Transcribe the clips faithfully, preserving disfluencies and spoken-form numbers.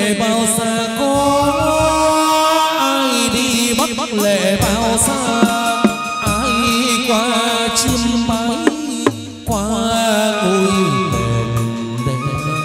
lệ bao xa có ai đi bắc lệ bao xa ai qua chim mái qua ngôi đền đền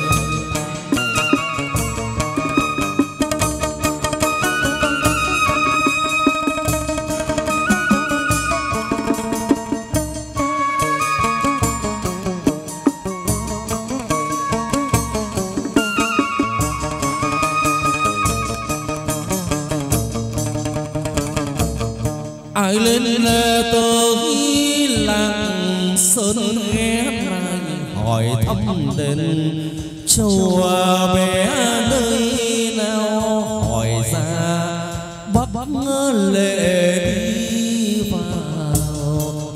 ai lên tới làng sơn ghé lại hỏi thăm đền chùa bé nơi nào hỏi ra bắc lệ đi vào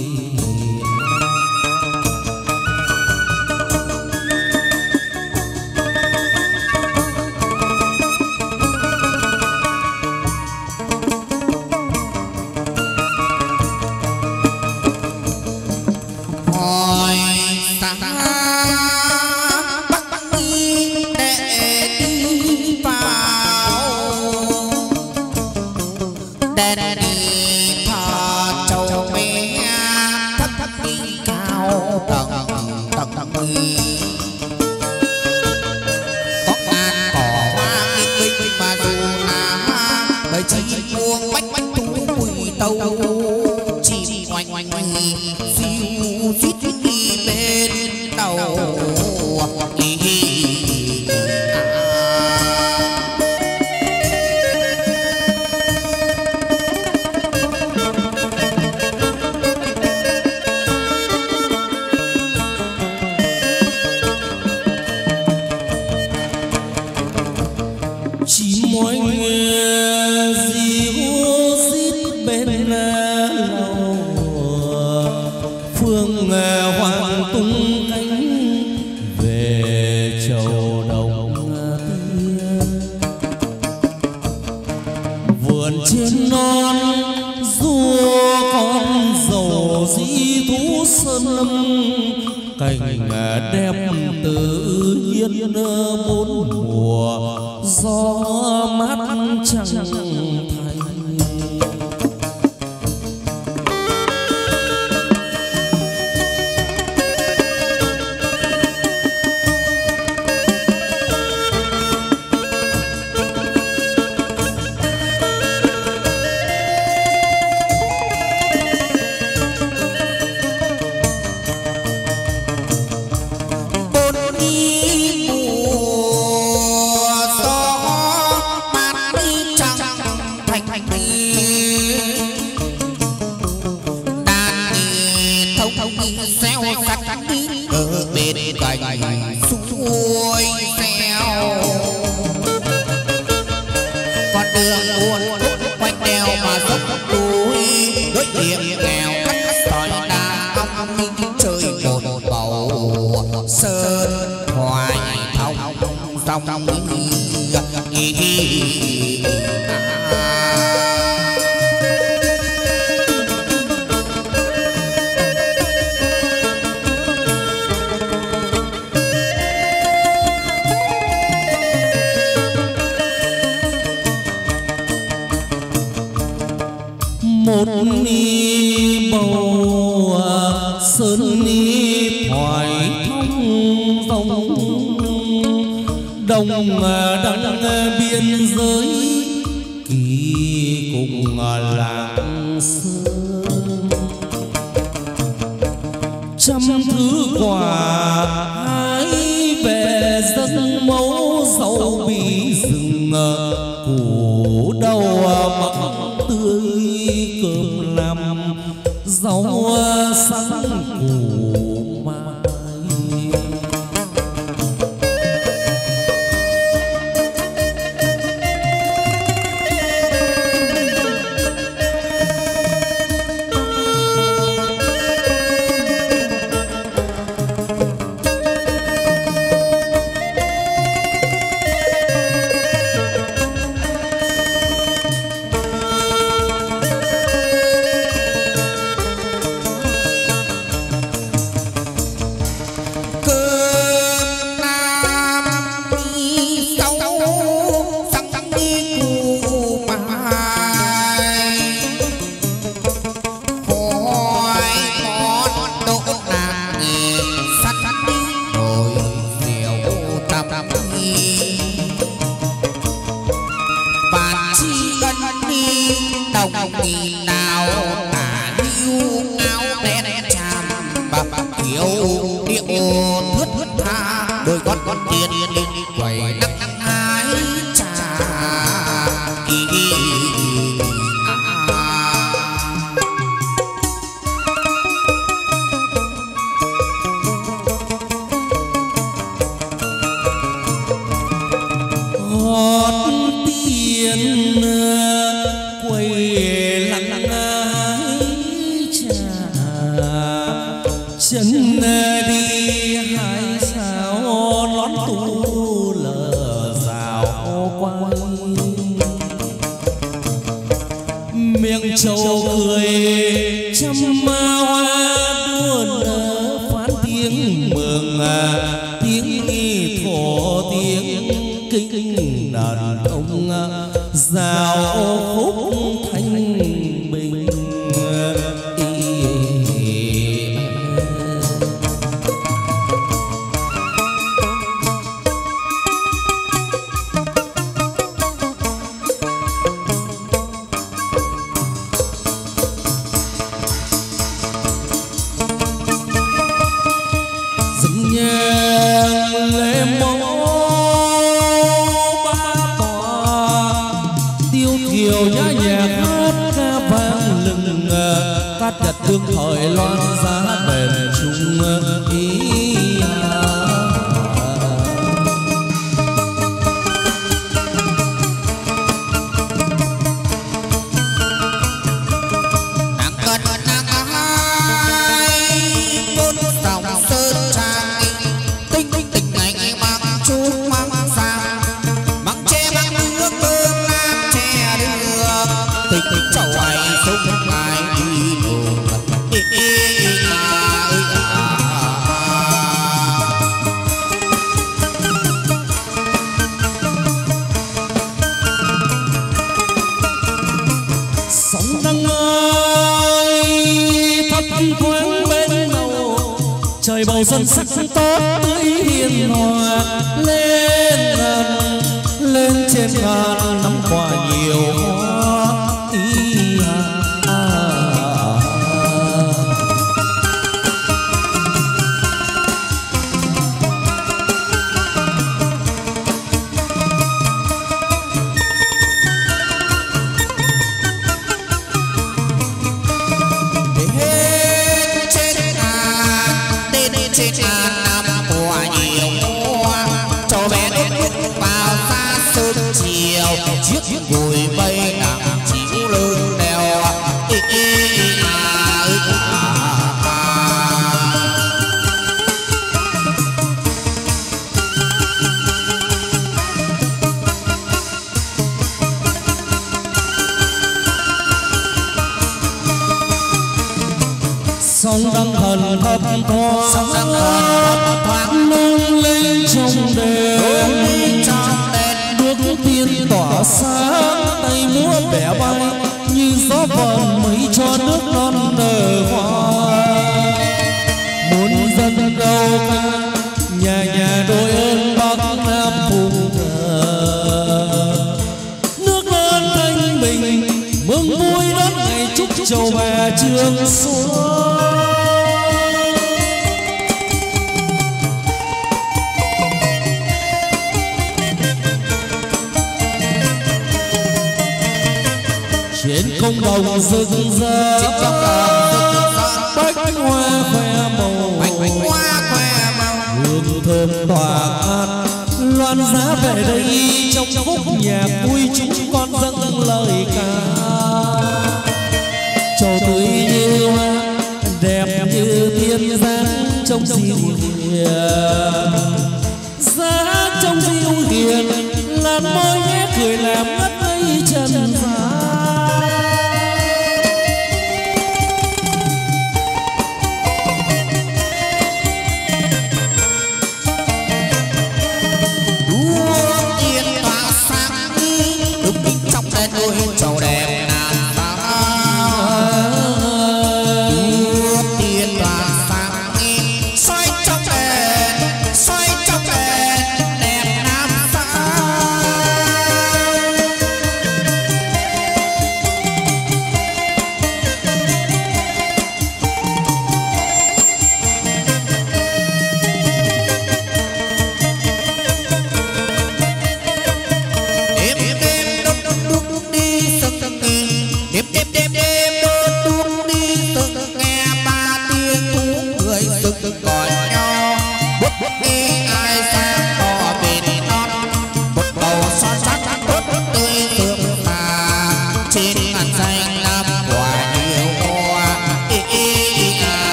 cảnh đẹp tự nhiên bốn mùa gió mát chẳng thành và chi ân đi đồng kỳ nào tả hữu áo đen tràm và kiểu điệu thướt thướt tha đôi con con tiền quẩy nắng hái trà kỳ chân đi hai sao lón tu lờ rào quay miệng trầu cười trăm hoa đua nở phán tiếng mừng tiếng thổ tiếng kinh đàn ông rào khúc thanh bình. Nhật đương thời loan giá bền chung ý nàng cất nàng hai bốn dòng sơn trang tinh tinh tinh ngày mang chút mang sang mang che mang nước cơm nam che đường tinh tinh chậu ai sung ai đi sóng đăng ơi thấp thoáng bên đầu trời bầu xuân sắc tốt tươi hiền hòa lên lên trên bàn năm quả nhiều hoa ý à, à. chiếc gùi bay nặng chịu lưng đèo ý, ý, à, ý, à, à. sóng đăng thần thấp thoáng sóng đăng thần thấp thoáng nâng lên trong đêm đuốc tiên tỏa sáng tay múa bẻ bay như gió vờn mây cho nước non nở hoa muốn dân đâu ca nhà nhà đôi ơn bắc nam phụng thờ nước non thanh bình mừng vui đón ngày chúc trầu bà trường xuân. Trên công đồng rực rỡ bách hoa khoe màu hương thơm tỏa ngát loan giá về đây trong khúc nhạc vui chúng con dâng lời ca trầu tươi như hoa đẹp như thiên giáng trong diệu hiền giá trong diệu hiền làn môi nhé cười làm ngất ngây trần gian. đôi trầu đẹp nàng tiên toàn sáng xoay trong đèn xoay trong đèn đẹp nam sang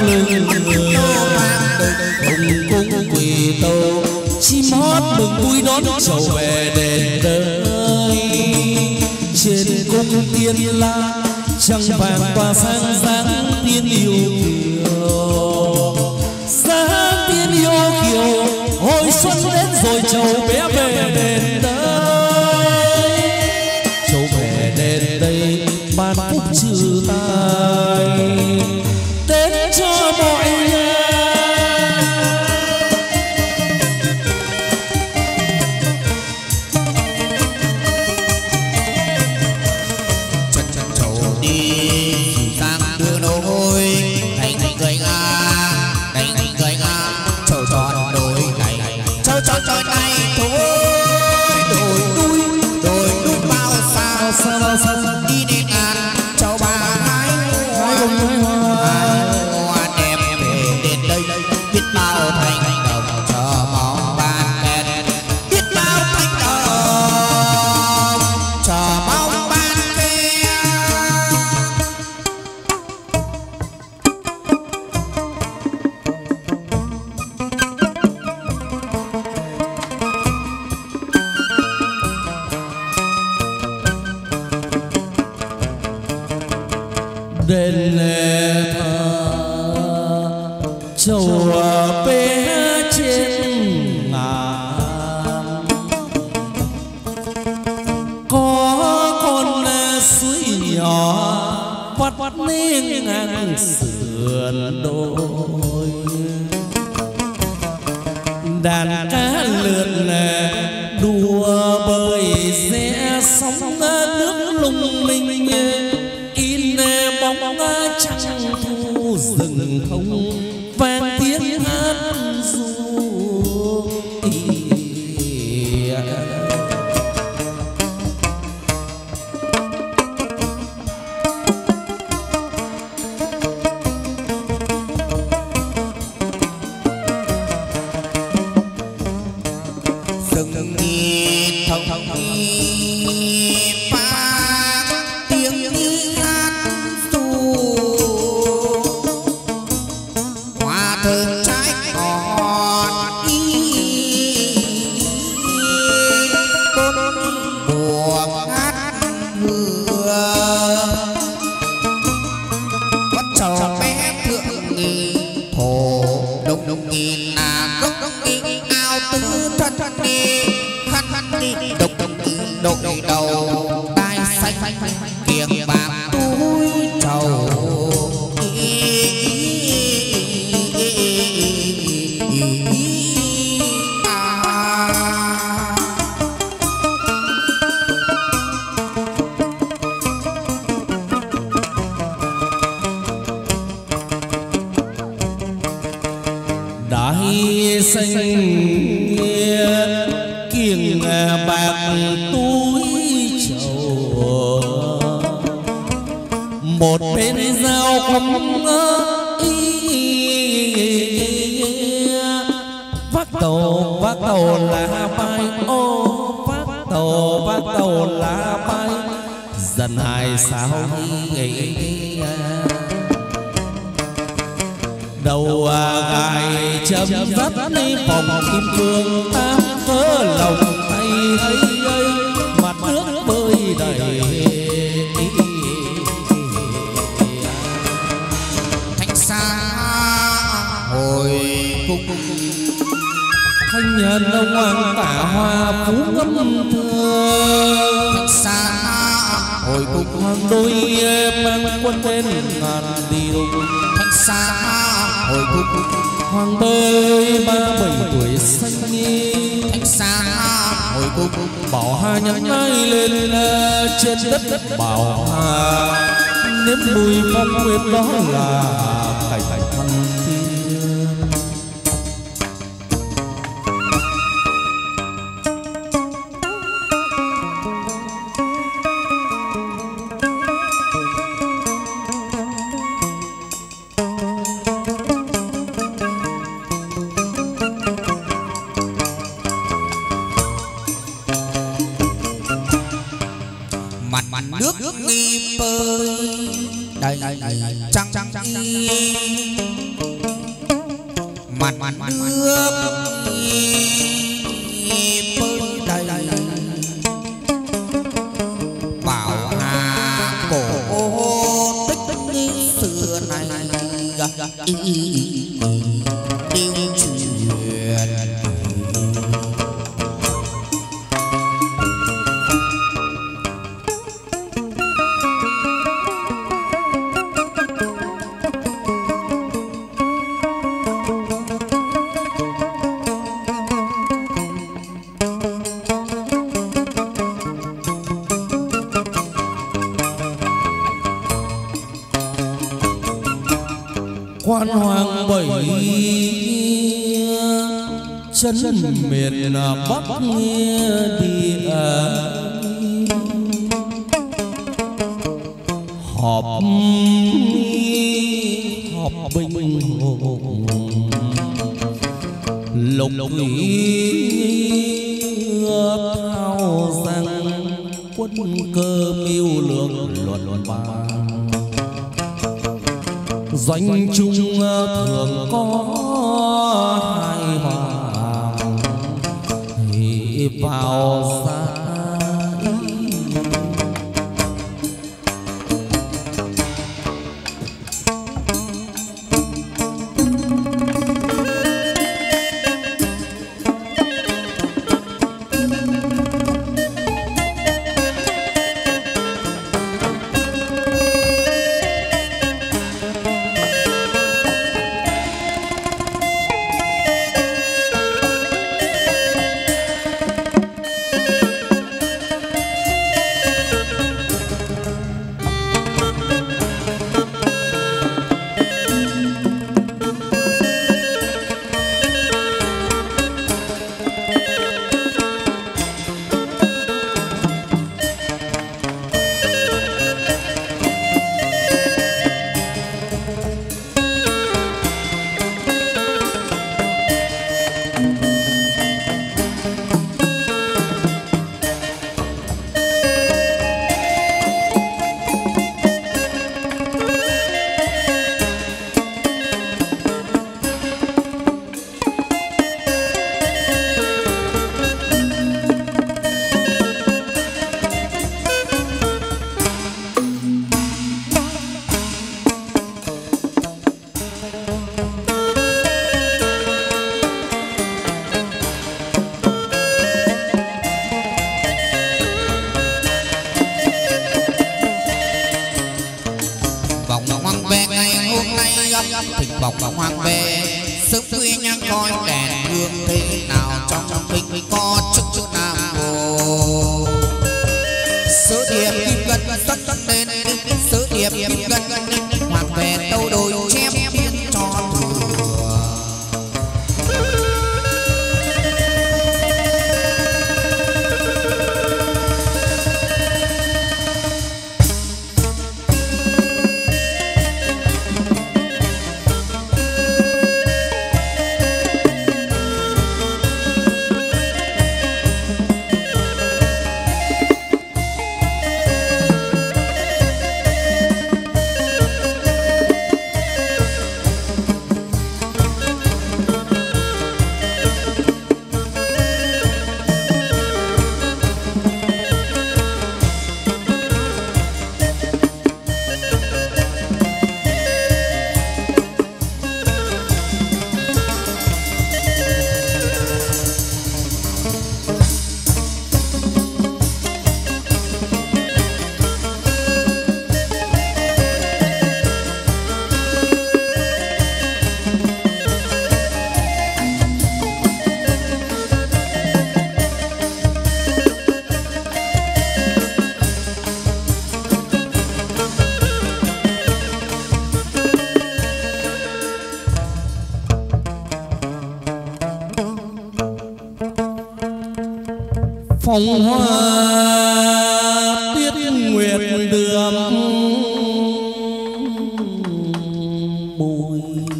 lưng cùng cung quỳ tâu chim hót mừng vui đón trầu về đền đời. Trên cung tiên la trăng vàng tỏa sáng dáng tiên yêu kiều, dáng tiên yêu kiều hồi xuân đến rồi trầu bé về đền đây. Trầu về đền đây ban phúc trừ tai đến cho mọi nhà. Đi đến ngàn cháu bà hái hoa hoa đẹp về đến đây biết bao thành đồng cho mong ban khen, biết bao thành đồng cho mong ban khen. Đền lệ thờ trầu bé trên ngàn, có con suối nhỏ vắt vắt nên ngang sườn đôi. Đàn cá lượn đùa bơi rẽ sóng nước lung linh, in bóng trăng thu rừng thông vang tiếng hát ru. Rừng nhìn thông thông đội đầu tai xanh kiềng bạc túi trầu. Đại xanh kiềng bạc túi trầu, một bên dao không vác tàu vác tàu lá bay, ô vác tàu vác tàu lá bay dần hai sao nghĩ. Đầu gài chấm dắt đi phòng kim cương tam vỡ lòng tay ấy ấy mặt nước bơi đầy. Thanh xa hồi cung thanh nhân ông hoàng tả hoa phú ngâm thơ. Thanh xa hồi cung hoàng đôi mang quân bên ngàn điều. Thanh xa hồi cung hoàng bơi ba bảy tuổi xanh nghi. Thanh xa hồi cung bảo hà nhắm ngay lên trên đất bảo hà nếm mùi phong nguyệt đó là cảnh thăng thiên. nước nghi bơi đầy trăng trăng mặt nước bơi đầy bảo hà cổ tích xưa này tiêu truyền. Quan hoàng bảy chân miền Bắc địa họp họp binh hùng lục thao rằng quân cơ mưu lược luận bàn doanh trung thường có hai hoàng vào ra phong hoa tiết nguyệt đường bùi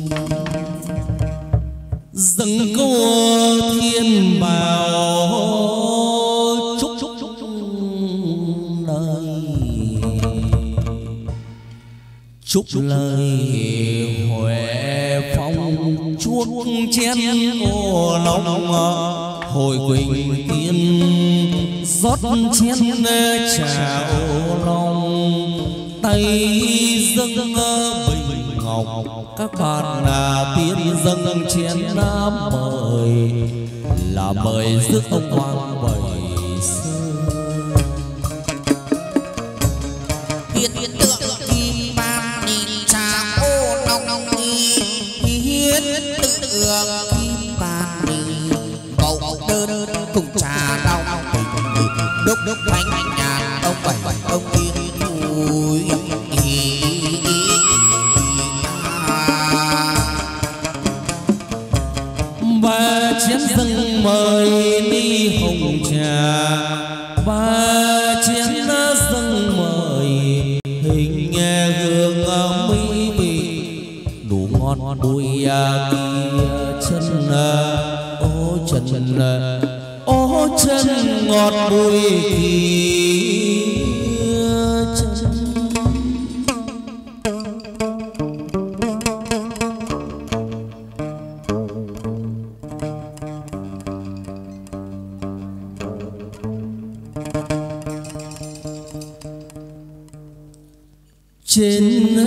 dâng câu thiên bảo chúc chúc chúc lời chúc lời huệ phong chúa chuốc chén ô long hồi quỳnh tiên rót chén trà ô long tay dâng bình ngọc các bạn là tiên dâng chén mời là mời rước ông hoàng bảy hiện tượng kim ban nhìn trà ô long hiến tượng kim ban bầu đơn cùng trà đau đúc đúc thanh nhàn ông bảy ông tiên vui ba chén dâng mời đi hồng trà ba chén dâng mời hình hương mỹ vị đủ ngon bùi kia chân ô chân ô chân ngọt bùi kia chân trên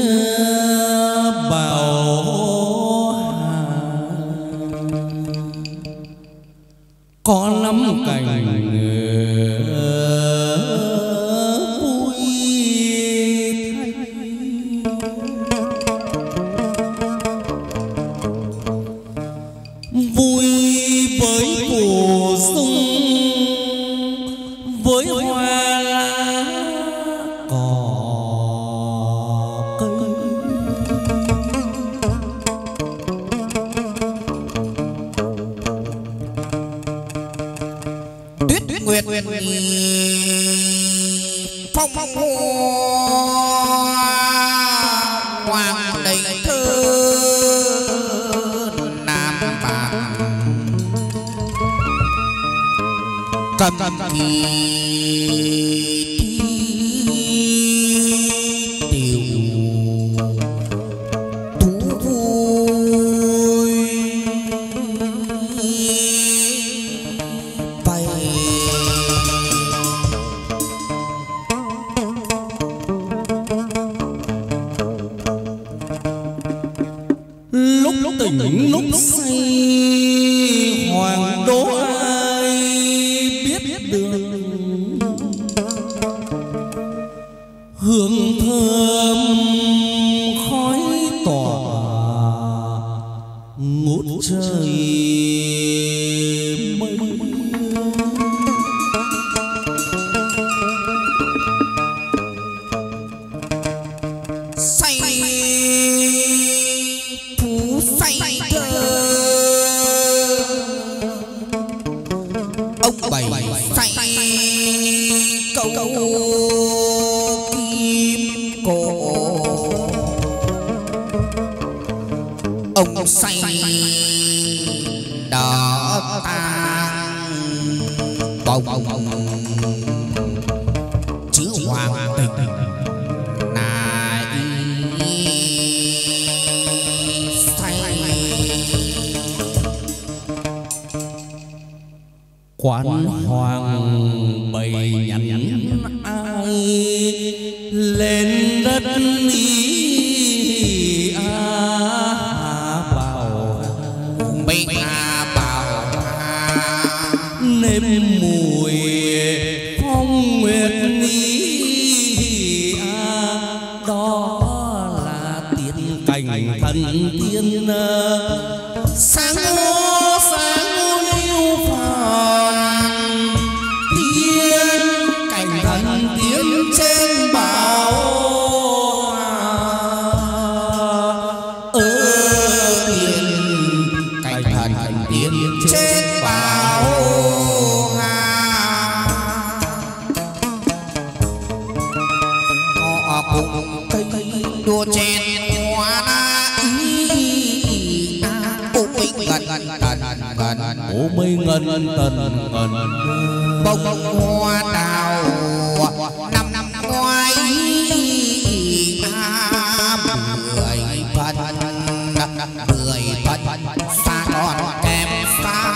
bảo có lắm cảnh vui vui với mùa dung với hoa lá cỏ nguyệt phong phong hoàng đầy thơ nam bản cầm kỳ tiểu thú vui bay lúc tỉnh lúc say hoàng đô ai biết được hương thơm khói tỏa ngút trời mây say phú say thơ ông bảy say câu kim cổ ông say đỏ tang bồng chữ hoàng tình này quán hoàng bày nhắn ai lên đất ý a bảo bày a bảo nếm mùi phong nguyệt ý a đó là tiên cảnh thần tiên sáng ngô sáng yêu phàn tiên cảnh thần tiên trên bảo ơ tiên cảnh thần tiên trên bảo họ cùng cây đua chen hoa na ý ô mây ngần ngần ngần ô mây ngần tần ngần bông hoa đào năm năm ngoái mười phần mười phần xa còn kém xa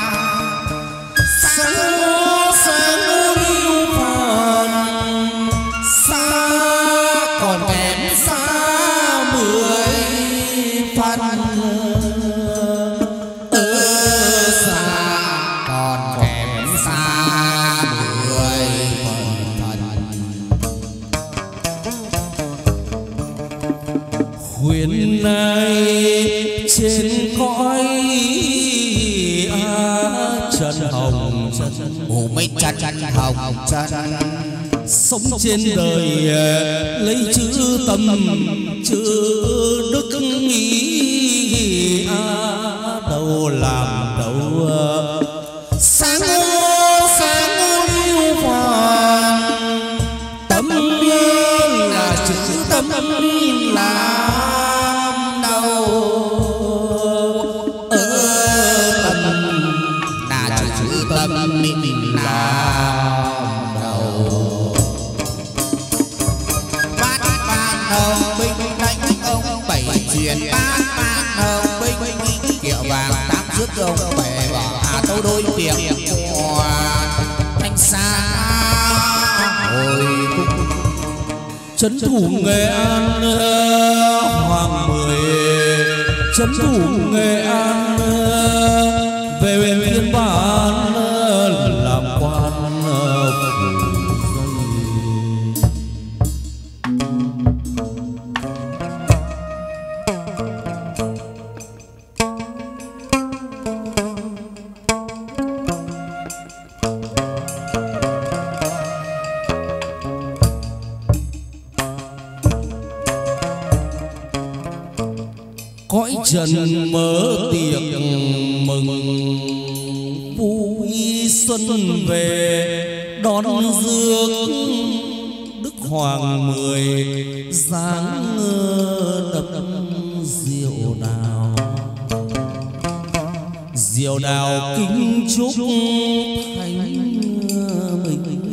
sáng sáng yêu phần xa còn kém xa mười phần ở xa còn kém xa mười phần khuyên này trên cõi trần hồng mù mây trần hồng trần sống trên đời lấy chữ tâm chữ đức ý đâu làm đâu sáng sáng yêu hoàn tâm là chữ tâm làm đâu ở tâm là chữ tâm mình làm đầu bát ban hồng binh đánh ông bảy truyền bát ban hồng binh kiệu vàng tám rước ông bảy bỏ hà tấu đôi tiệc thanh xa hồi trấn thủ Nghệ An Hoàng Mười trấn thủ Nghệ An về huyện Yên Bản làm quan phủ cõi trần mở tiệc mừng vui xuân về đón rước Đức Hoàng Mười dáng đập diệu đào diệu đào kính chúc thánh mình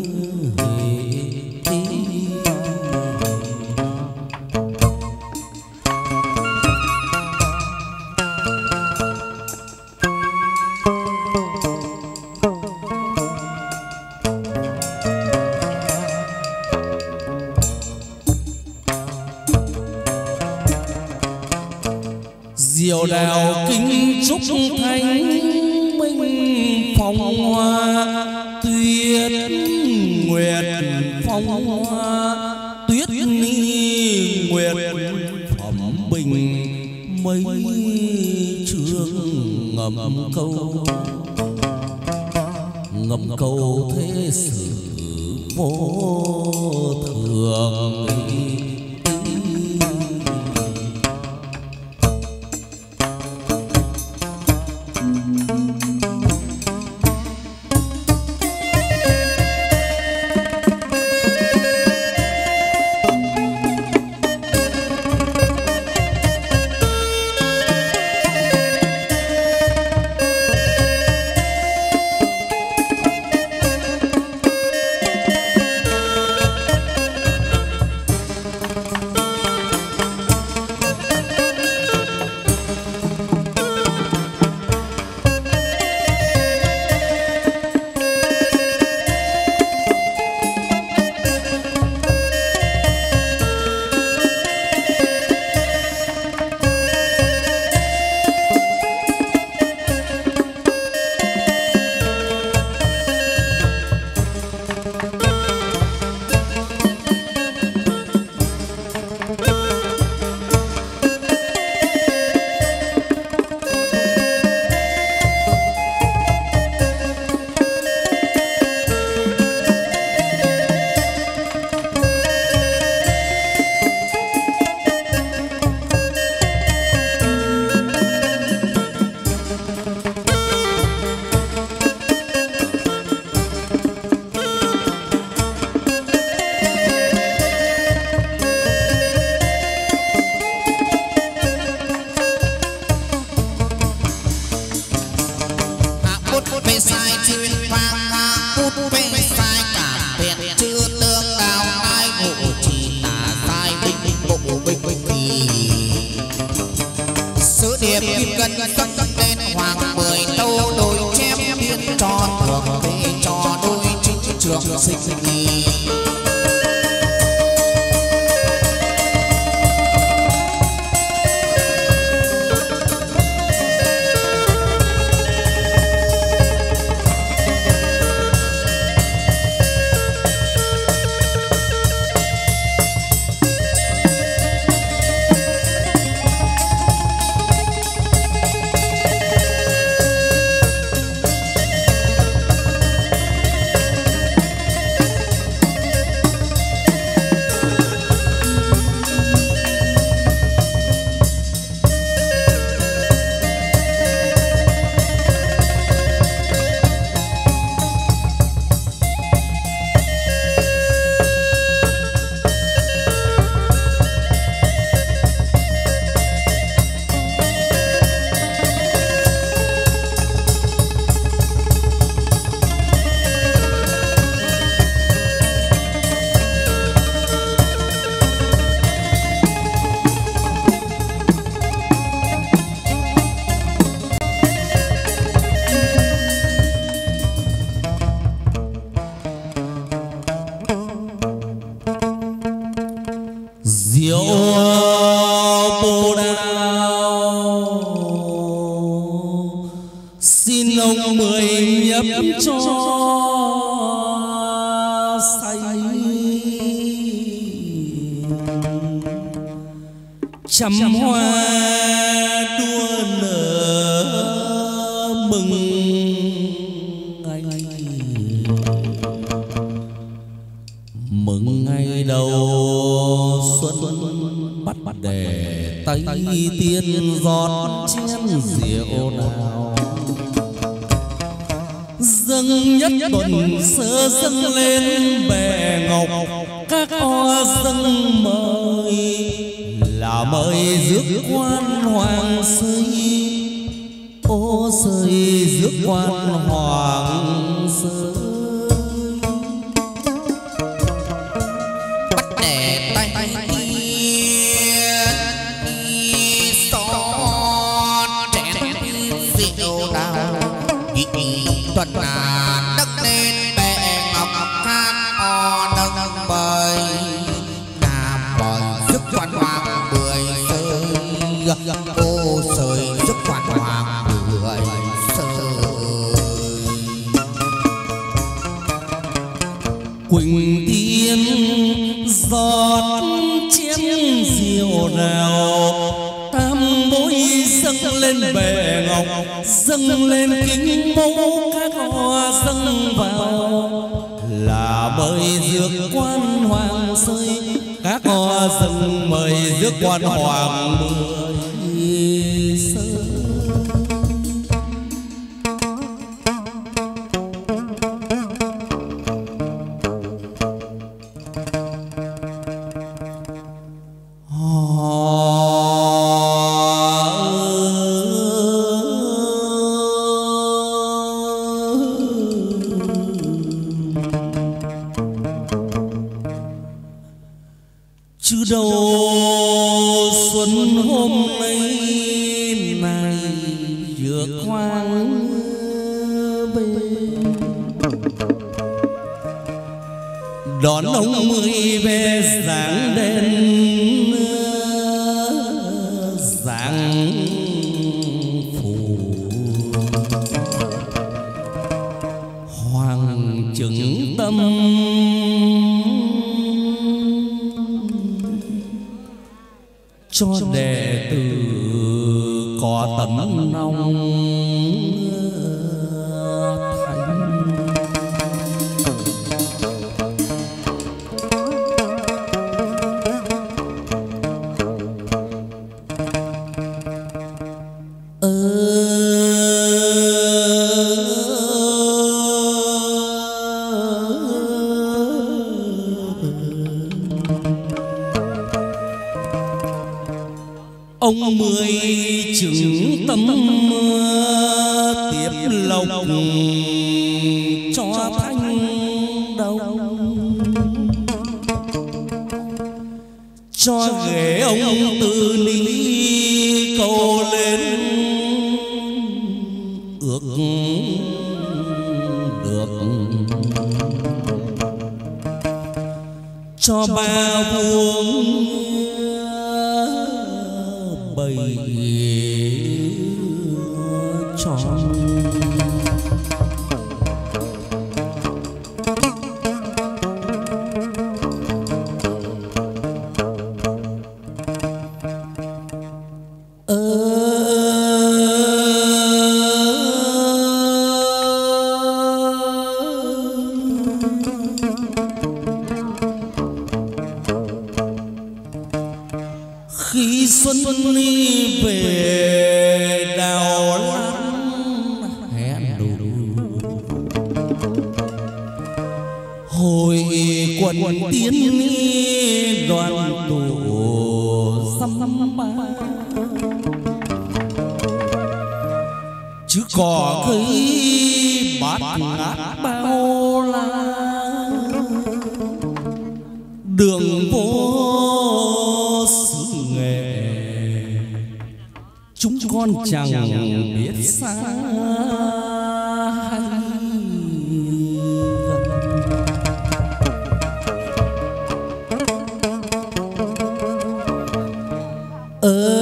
diệu đào kính chúc thánh minh phong hoa tuyết nguyệt phong hoa tuyết ni nguyệt phẩm bình mấy chương ngầm câu ngầm câu thế sự vô thường điệp kim gần sắc lên hoàng mười tâu đôi chém biên cho thường về cho đôi chính trường sinh nghi. Trăm hoa đua nở mừng ngày mừng ngày đầu xuân bắt bắt để tay tiên giọt chén rượu nào dâng nhất tuần sơ dâng lên bè ngọc các hoa dâng mời là mời rước quan hoàng sơi ô sơi rước quan hoàng sơi bắt để tay tiên son chén rượu đào tuần là đất lên bè ngọc hát o nâng bời nam bời rước quan hoàng ô sơi rước quan hoàng mười sơi quỳnh tiên giọt chén rượu nào tam bối dâng lên bè ngọc dâng lên kính mẫu các hoa dâng vào là mời rước quan hoàng sơi các hoa dâng mời rước quan hoàng mười sơi. Chứ đâu xuân hôm nay này vừa khoang về đón ông mười về dáng đen dáng phủ hoàng chứng tâm cho đệ tử có tấm lòng thành. Ông mười chứng tâm tiếp lộc cho thanh đồng cho ghế ông từ ni cầu lên cho ba vuông bầy tròn. Khi xuân đi về đào lan hẹn đủ hồi quần tiến đoàn tụ dăm ba chứ có cây bát ngát bao la đường vô chúng con chẳng biết xa hay gần. Ờ,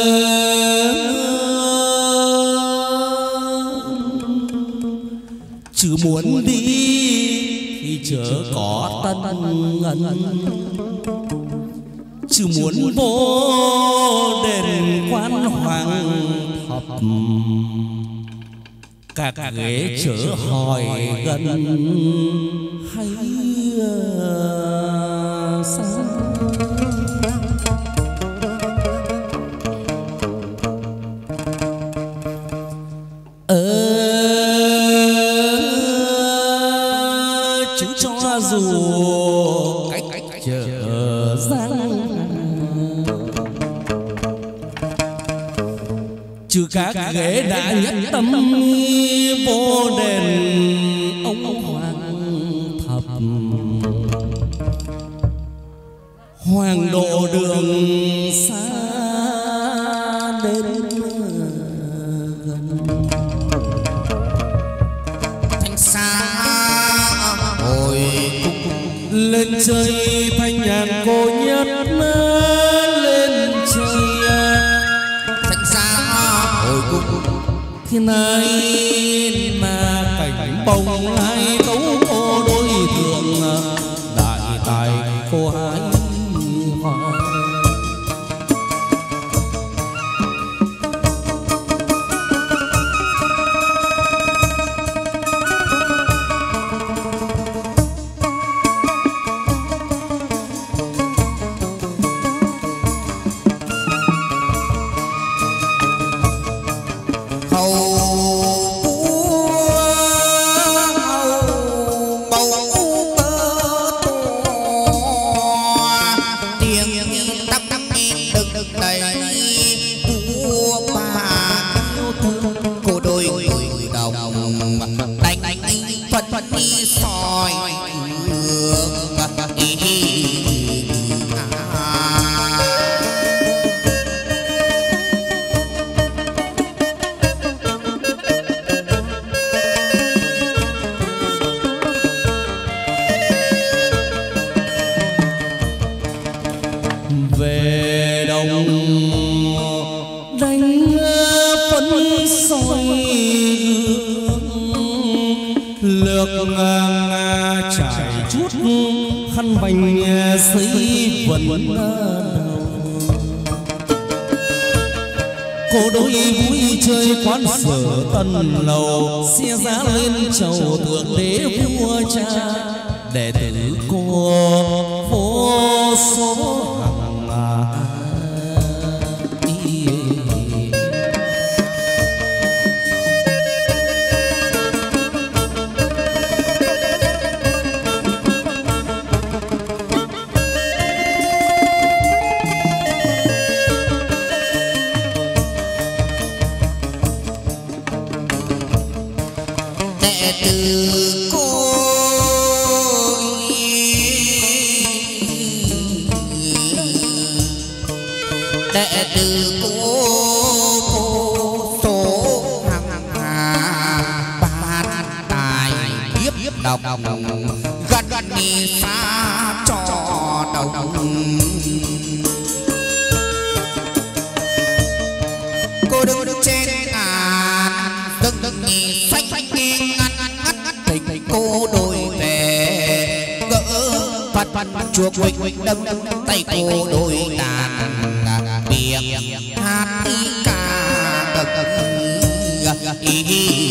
chứ muốn đi thì chớ có tân ngân, chứ muốn vô đền quan hoàng thập các ghế chớ hỏi gần hay xa. Ờ, chứ cho dù cách chờ giang chứ các ghế đã nhất tâm vô đền ông hoàng thập hoàng độ đường xa đến gần. Thanh xa hồi lên chơi thanh nhàn cô nhất lên chơi thanh xa hồi cung thì nay là cảnh bồng lai tấu cô đôi thường đại tài cô hai hoa. Về đồng đánh phấn soi lược nga trải chút khăn bành giấy vần đầu cô đôi vui chơi quán sở tân lầu xe giá lên chầu tượng đế vua cha đệ tử cô vô số đệ tử cô đệ tử cô số hàng hà ban tài hiếp độc gần gần đi xa trò đồng. Cô đứng đứng trên ngàn đứng đứng nhì xanh xanh nghi ngắt ngắt tình cô đôi về gỡ phật phật chuộc quỳnh đâm tay cô đôi đàn miệng hát ý ca ngập ý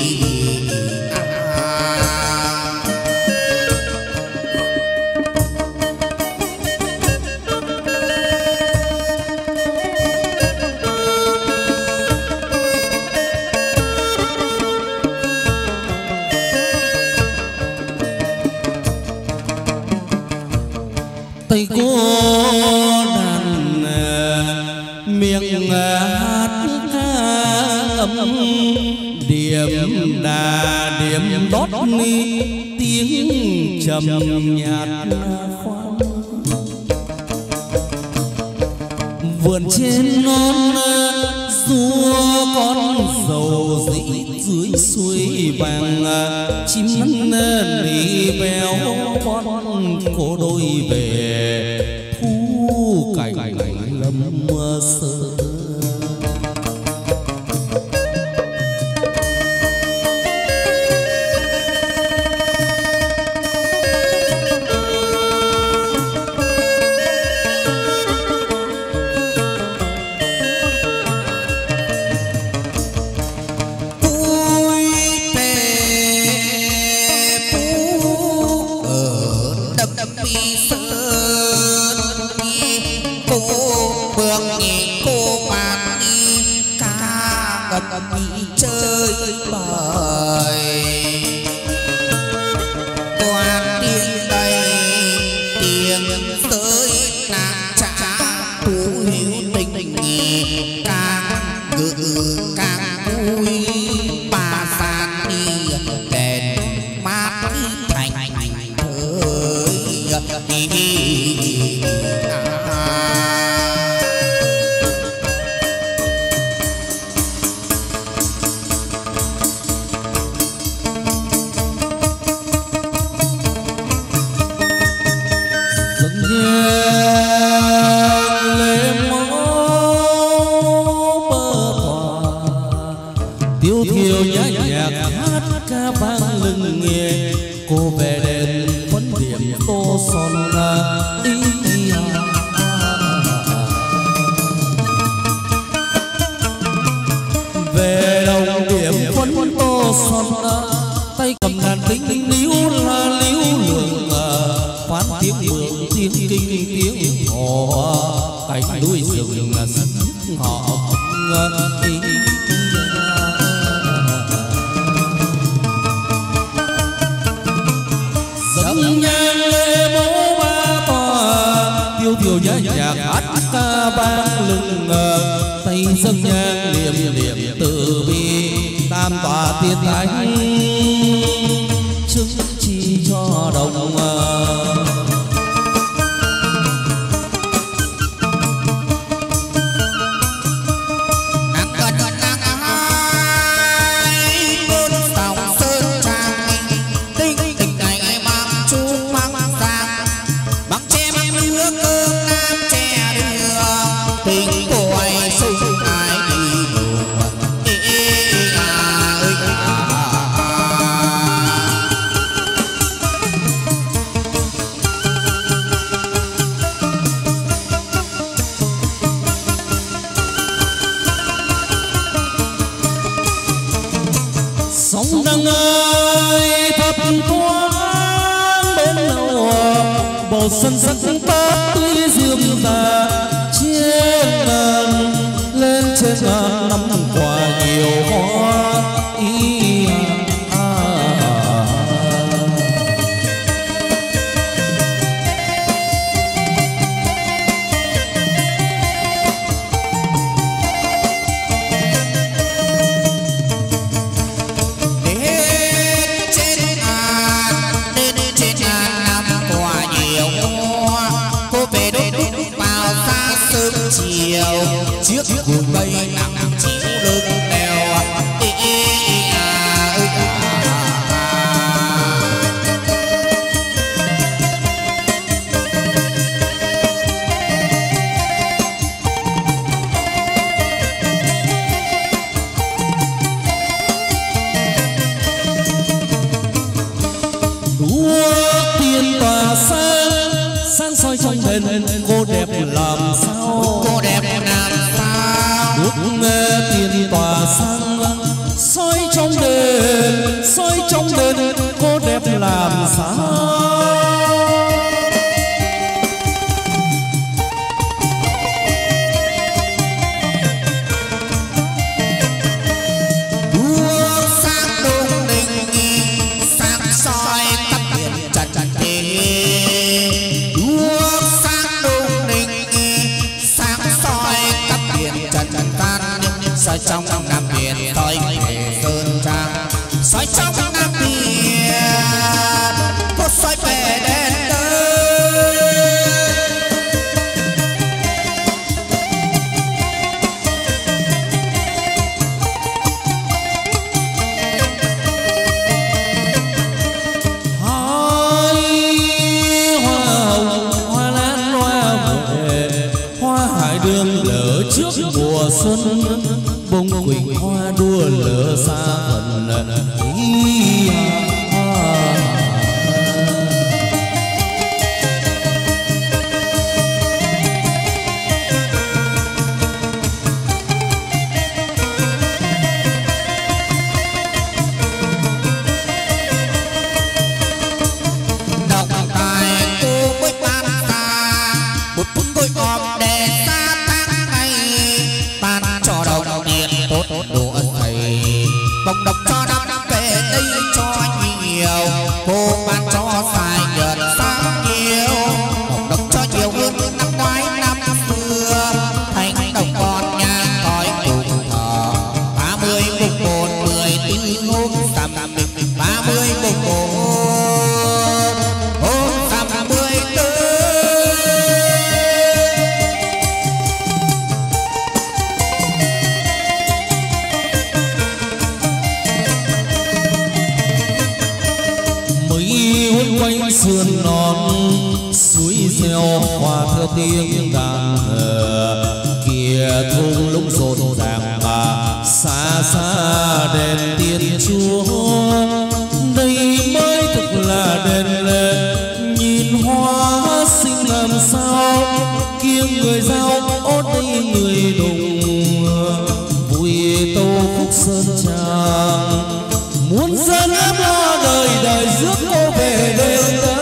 tay cô đàn miệng hát ca ngâm điểm đà điểm đót ni tiếng trầm nhạt khoan vườn trên non rùa con dầu dĩ dưới suối vàng chim năn nỉ véo con cô đôi về thu cảnh lâm sơ chơi bời quan tiếng đây tiếng tới nàng trả thú hiếu tình tình càng ngự càng vui bà san đi đèn mát thành thời tiêu thiêu nhã nhạc hát ca vang lưng nghe cô về đền vẫn điểm tô son ý về đồng điểm vẫn tô son tay cầm đàn tính tính líu la líu lượng phán tiếng mượn tiếng kinh tiếng hò cánh núi rừng là sân họ dâng nhang lễ mẫu ba tòa tiêu thiêu nhã nhạc hát ca vang lưng tay dâng nhang niệm niệm từ bi tam tòa tiên thánh chứng chi cho đồng sóng đang ơi thấp thoáng bên đầu bầu sân sắc tát tươi dương già trên ngàn lên trên ngàn năm quả nhiều hoa ý à, à. Chiều trước cùng cây nắng chiều hình cô đẹp làm sao, cô đẹp làm sao bước nghe tiền tỏa sáng soi trong đền, soi trong đền cô đẹp làm sao. Trong Nam Biển tôi về sơn trang, soi trong Nam Biển cô soi về đến hai hoa hồng hoa lan hoa huệ, hoa hải đường lỡ trước mùa xuân, bông quỳnh hoa đua lửa xa phần ý à. đọc tài cô mới ban xa một phút tôi gom để xa tháng ngày, ban cho đồng tiền tốt đủ ân thầy, bồng độc cho năm về đây cho nhiều, cô ban cho dài nhợt sáng nhiều, bồng độc cho nhiều hơn năm ngoái năm xưa, thành đồng con nhà cõi cùng thờ, ba mươi mùng một mười tư hôm rằm, ba mươi mùng một hôm rằm mười tư. Quanh sườn non suối reo hòa theo tiếng đàn, kia thung lũng rộn ràng mà xa xa đèn tiên chúa, đây mới thực là đèn lệ nhìn hoa xinh làm sao, kia người giao ô đây người đùng vui tô khúc sơn trang, muốn dân ấm lo đời đời rước cô về đây.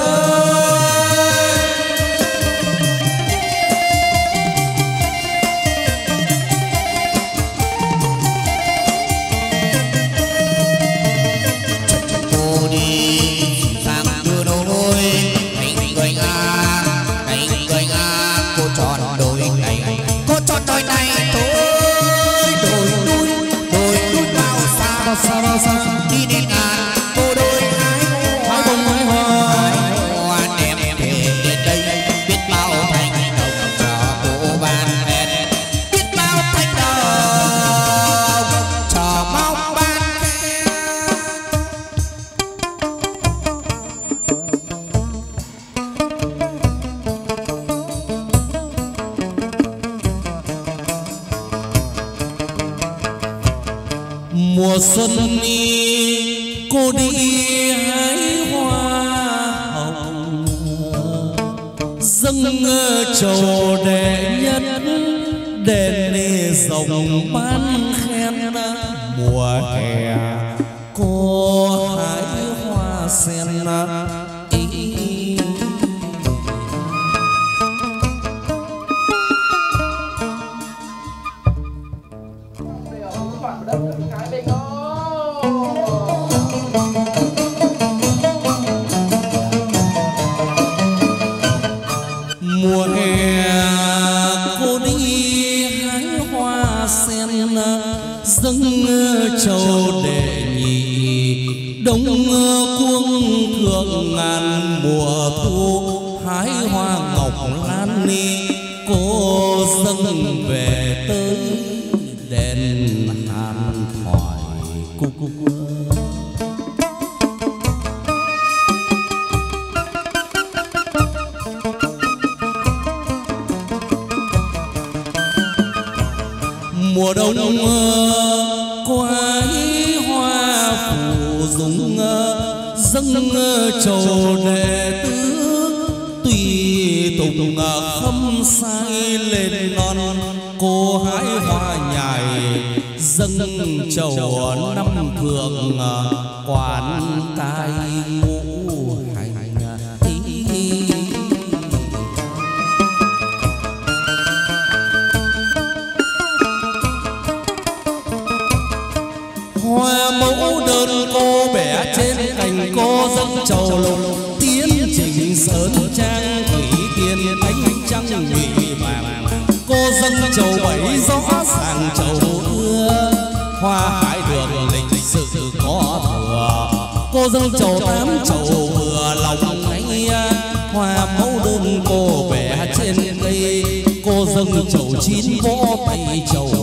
Cô đi sang đưa đôi anh người nga, anh người nga cô chọn đôi này, cô chọn đôi này thôi, đôi đôi đôi đôi bao xa bao xa bao xa đi đi ngàn cô đôi hái hái bông hái hoa, hoa đẹp về đến đây biết bao thành đồng cho cô ban đèn, biết bao thành đồng cho mong ban mùa xuân đi cô đi hái hoa hồng, dâng trầu đệ nhất đèn nê rồng ban khen, mùa hè cô hái hoa sen ý. Mùa hè cô đi hái hoa sen, dâng trầu đệ nhị đông cuông thượng ngàn, mùa thu hái hoa ngọc lan ni cô dâng về tới đền hàn thoại cúc. Mùa đông cô hái hoa phủ dung, dâng trầu đệ tứ tùy tùng khâm sai lên non, cô hái hoa nhài dâng trầu năm thượng quán tai ngũ hành. Hoa mẫu đơn cô bẻ trên cành, cô dâng trầu lục tiến trình sơn trang thủy tiên ánh trăng nhụy vàng. Cô dâng trầu bảy rõ ràng trầu ưa, hoa hải đường lịch sự có thừa. Cô dâng trầu tám trầu vừa lòng ngay, hoa mẫu đơn cô bẻ trên cây. Cô dâng trầu chín võ tay trầu